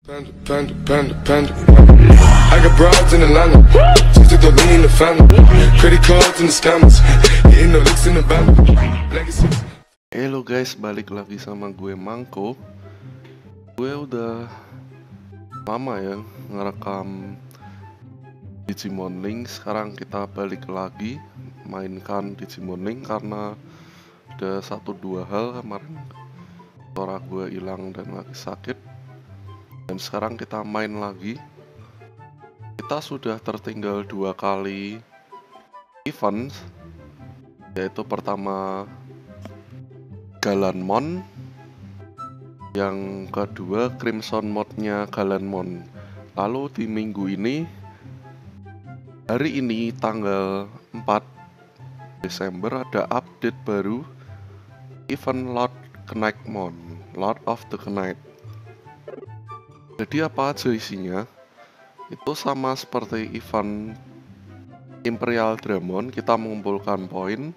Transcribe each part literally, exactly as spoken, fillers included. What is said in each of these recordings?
Panda, panda, panda, panda. I got broads in Atlanta, just to lean the family. Credit cards and the scammers, hitting the licks in the band. Legacies. Halo guys, balik lagi sama gue Mangko. Gue udah lama ya ngerekam Digimon Link. Sekarang kita balik lagi mainkan Digimon Link karena ada satu dua hal. Kemarin suara gue hilang dan lagi sakit. Dan sekarang kita main lagi. Kita sudah tertinggal dua kali event, yaitu pertama Galanmon, yang kedua Crimson modnya Galanmon. Lalu di minggu ini, hari ini tanggal empat Desember, ada update baru event Lord Knightemon, Lord of the Knight. Jadi apa aja isinya? Itu sama seperti event Imperial Dramon, kita mengumpulkan poin.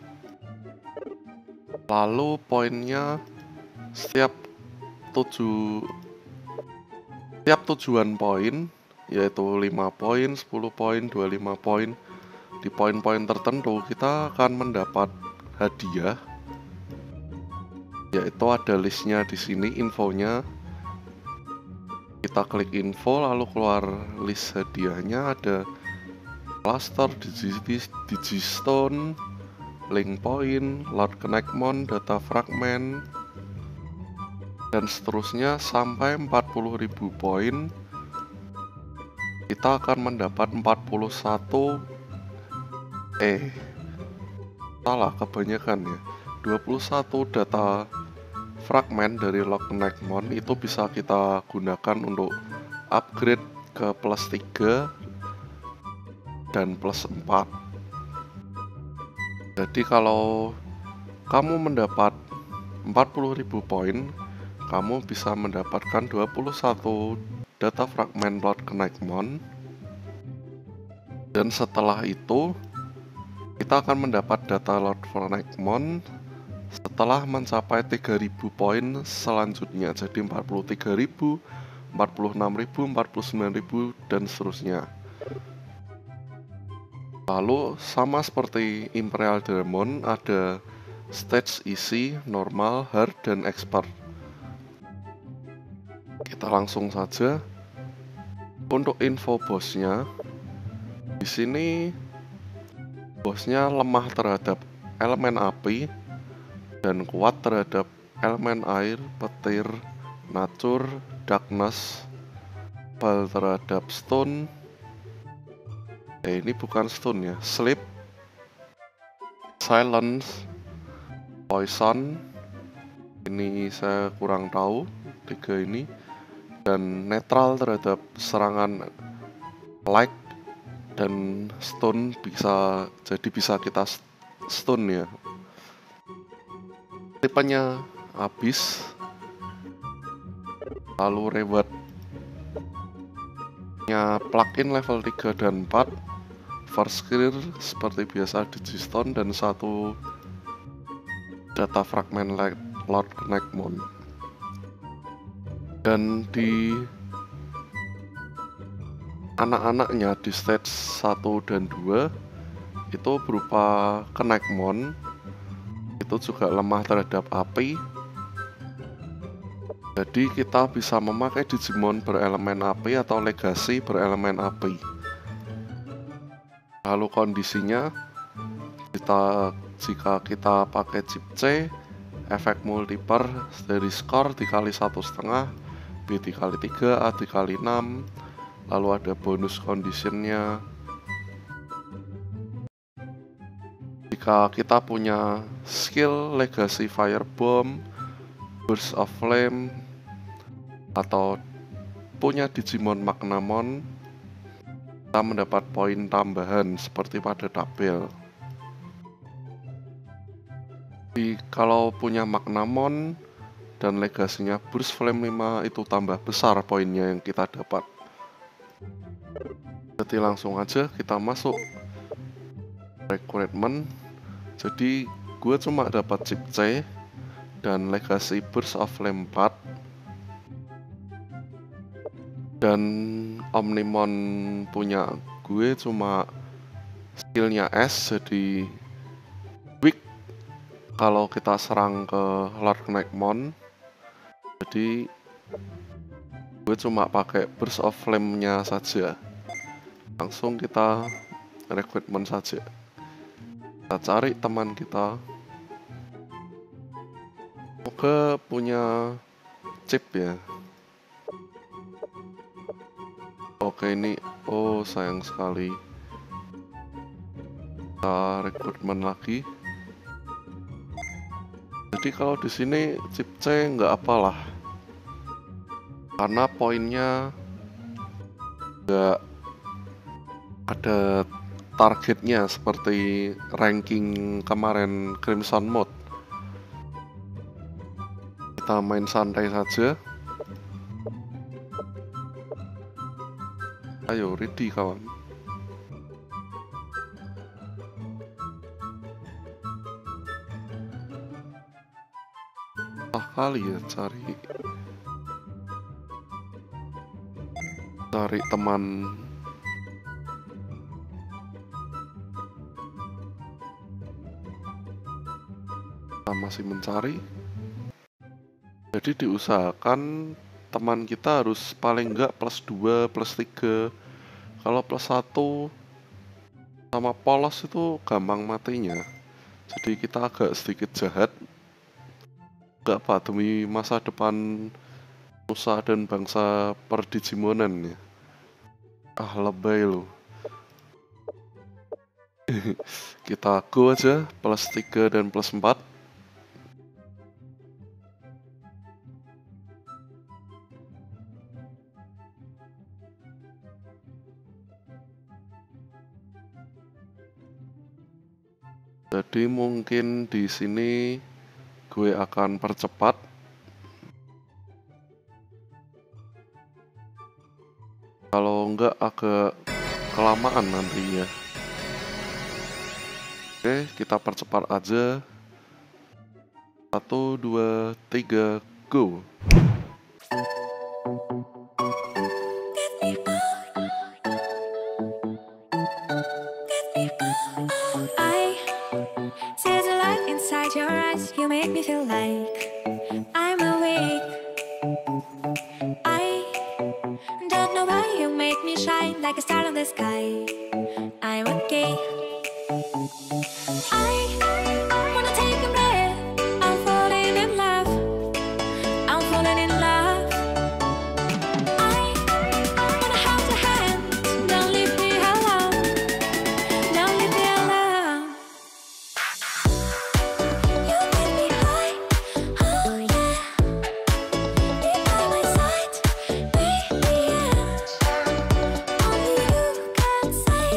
Lalu poinnya setiap tujuh setiap tujuan poin, yaitu lima poin, sepuluh poin, dua puluh lima poin. Di poin-poin tertentu kita akan mendapat hadiah. Yaitu ada listnya di sini, infonya. Kita klik info lalu keluar list hadiahnya, ada Cluster, Digi Digistone, Link Point, Lord Knightemon, Data Fragment, dan seterusnya sampai empat puluh ribu poin. Kita akan mendapat empat puluh satu eh salah kebanyakan ya dua puluh satu data fragment dari Lord Knightemon. Itu bisa kita gunakan untuk upgrade ke plus tiga dan plus empat. Jadi kalau kamu mendapat empat puluh ribu poin, kamu bisa mendapatkan dua puluh satu data fragment Lord Knightemon. Dan setelah itu kita akan mendapat data Lord Knightemon setelah mencapai tiga ribu poin selanjutnya. Jadi empat puluh tiga ribu, empat puluh enam ribu, empat puluh sembilan ribu, dan seterusnya. Lalu sama seperti Imperial Dramon, ada stage easy, normal, hard, dan expert. Kita langsung saja. Untuk info bosnya, di sini bosnya lemah terhadap elemen api dan kuat terhadap elemen air, petir, nature, darkness, bal terhadap stone. Eh ini bukan stone ya, sleep, silence, poison. Ini saya kurang tahu tiga ini. Dan netral terhadap serangan light dan stone, bisa jadi bisa kita stun ya. Tipenya habis. Lalu rewardnya plugin level tiga dan empat, first skill seperti biasa Digistone, dan satu data fragment Lord Knightemon. Dan di anak-anaknya di stage satu dan dua itu berupa Knightemon, itu juga lemah terhadap api. Jadi kita bisa memakai Digimon berelemen api atau legasi berelemen api. Lalu kondisinya, kita jika kita pakai chip C, efek multiper dari skor dikali satu setengah, B dikali tiga, A dikali enam. Lalu ada bonus conditionnya. Jika kita punya skill Legacy Firebomb, Burst of Flame, atau punya Digimon Magnamon, kita mendapat poin tambahan seperti pada tabel. Jadi kalau punya Magnamon dan legasinya Burst Flame lima, itu tambah besar poinnya yang kita dapat. Jadi langsung aja kita masuk recruitment. Jadi gue cuma dapat chip C dan legasi Burst of Flame empat. Dan Omnimon punya gue cuma skillnya S, jadi weak kalau kita serang ke Lord Knightmon. Jadi gue cuma pakai Burst of Flame-nya saja. Langsung kita recruitment saja. Kita cari teman kita. Semoga punya chip ya. Oke, ini oh sayang sekali. Kita rekrutmen lagi. Jadi kalau di sini chip C nggak apalah, karena poinnya nggak ada targetnya seperti ranking kemarin Crimson Mode. Kita main santai saja. Ayo ready kawan. Ah kali ya cari cari teman. Kita masih mencari. Jadi diusahakan teman kita harus paling enggak plus dua, plus tiga. Kalau plus satu sama polos itu gampang matinya. Jadi kita agak sedikit jahat. Enggak apa, demi masa depan nusa dan bangsa perdigimonan ya. Ah lebay loh. Kita go aja plus tiga dan plus empat. Jadi mungkin di sini gue akan percepat. Kalau enggak agak kelamaan nanti ya. Oke, kita percepat aja. Satu, dua, tiga, go. You make me feel like I'm awake. I don't know why you make me shine like a star in the sky. I'm okay. I wanna take a breath. I'm falling in love. I'm falling in love. I wanna hold your hand. Don't leave me alone. Don't leave me alone. Say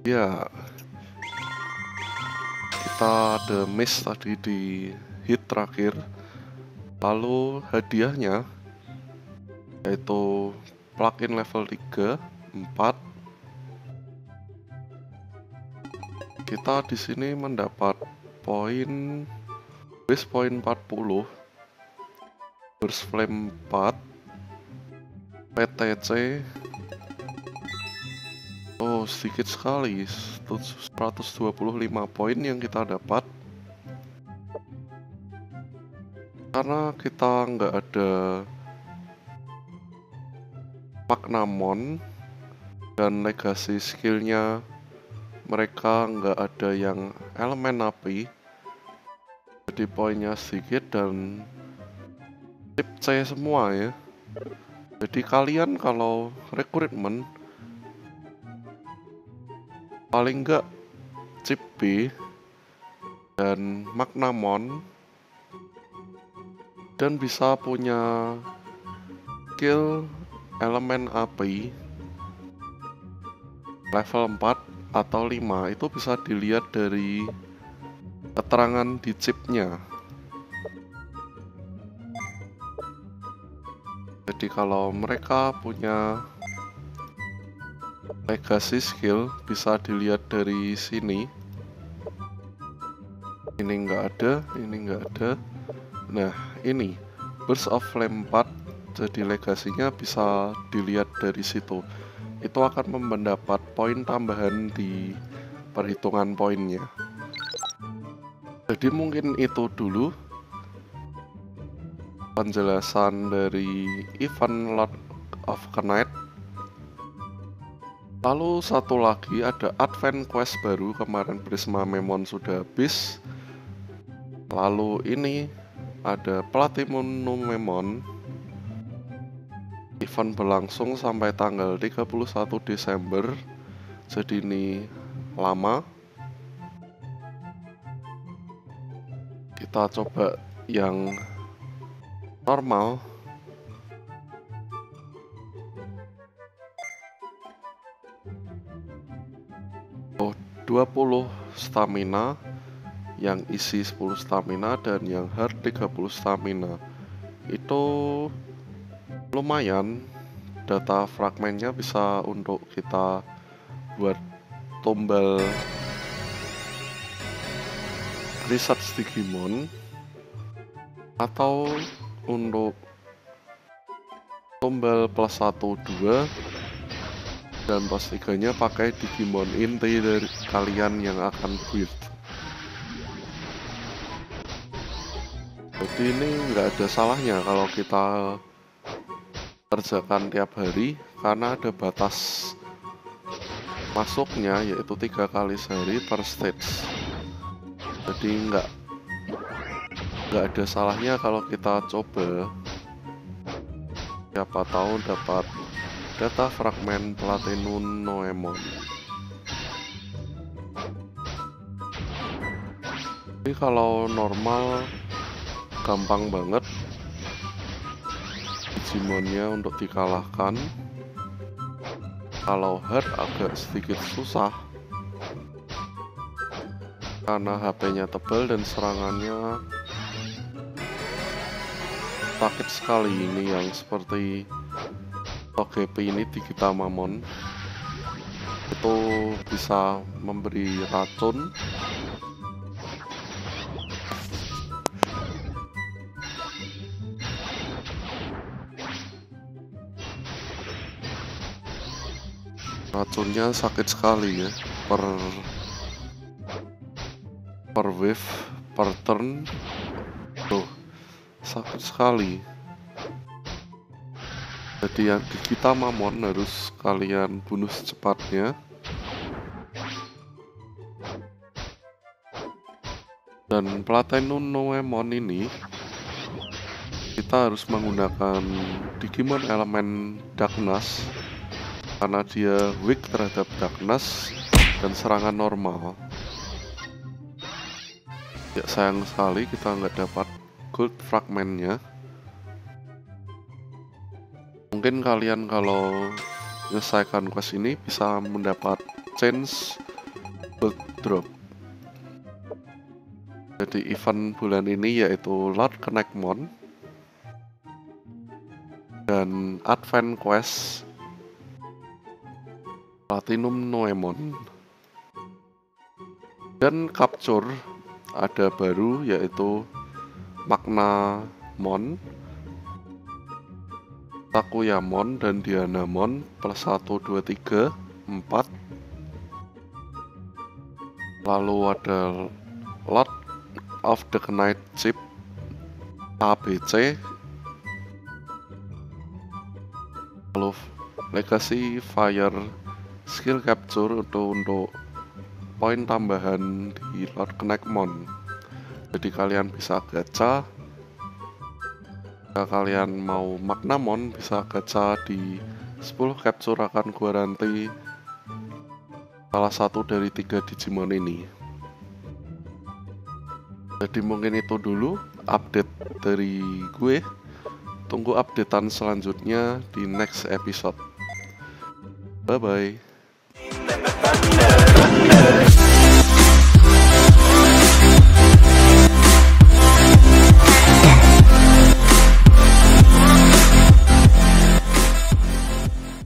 Ya, kita ada miss tadi di hit terakhir. Lalu hadiahnya yaitu plugin level tiga, empat. Kita di sini mendapat poin base poin empat puluh, burst flame empat, P T C. Oh, sedikit sekali, seratus dua puluh lima poin yang kita dapat. Karena kita nggak ada Magnamon dan legacy skillnya mereka nggak ada yang elemen api, jadi poinnya sedikit dan tip C semua ya. Jadi kalian kalau rekrutmen paling nggak chip B dan Magnamon dan bisa punya skill elemen api level empat atau lima. Itu bisa dilihat dari keterangan di chipnya. Jadi kalau mereka punya legacy skill bisa dilihat dari sini. Ini nggak ada, ini nggak ada. Nah, ini burst of flame empat, jadi legasinya bisa dilihat dari situ. Itu akan mendapat poin tambahan di perhitungan poinnya. Jadi mungkin itu dulu penjelasan dari event Lord of Knight. Lalu satu lagi ada advent quest baru, kemarin Prisma Memon sudah habis. Lalu ini ada Platinum Memon, event berlangsung sampai tanggal tiga puluh satu Desember, jadi ini lama. Kita coba yang normal. Oh, dua puluh stamina, yang isi sepuluh stamina dan yang hard tiga puluh stamina. Itu lumayan, data fragmennya bisa untuk kita buat tombal research Digimon atau untuk tombal plus satu dua dan plus tiga nya pakai Digimon inti dari kalian yang akan build. Jadi ini nggak ada salahnya kalau kita kerjakan tiap hari, karena ada batas masuknya yaitu tiga kali sehari per stage. Jadi nggak nggak ada salahnya kalau kita coba, siapa tahu dapat data fragmen Platinum Noemon. Jadi kalau normal gampang banget Digimonnya untuk dikalahkan. Kalau hard agak sedikit susah karena H P-nya tebal dan serangannya sakit sekali. Ini yang seperti O G P ini di Gitamamon itu bisa memberi racun. Racunnya sakit sekali ya, per per wave, per turn. Tuh, sakit sekali. Jadi yang di Gitamamon harus kalian bunuh secepatnya. Dan Platinum Noemon ini kita harus menggunakan Digimon elemen Darkness karena dia weak terhadap Darkness dan serangan normal. Ya, sayang sekali kita nggak dapat gold fragmentnya. Mungkin kalian kalau menyelesaikan quest ini bisa mendapat chance gold drop. Jadi event bulan ini yaitu Lord Connectmon dan Advent Quest Platinum Noemon. Dan capture ada baru yaitu Magnamon, Takuyamon dan Dianamon plus satu, dua, tiga, empat. Lalu ada Lord of the Knight Chip A B C, lalu Legacy Fire skill capture untuk untuk poin tambahan di Lord Connectmon. Jadi kalian bisa gacha. Jika kalian mau Magnamon bisa gacha di sepuluh capture akan garansi salah satu dari tiga Digimon ini. Jadi mungkin itu dulu update dari gue. Tunggu updatean selanjutnya di next episode. Bye bye.